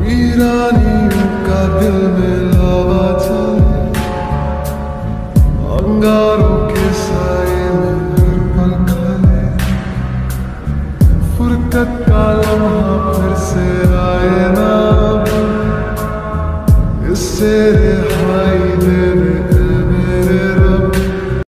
वीरानियों का दिल में लावा चले, अंगारों के साए में हर पल खले, फुरकत का लम्हा फिर से आए ना, इससे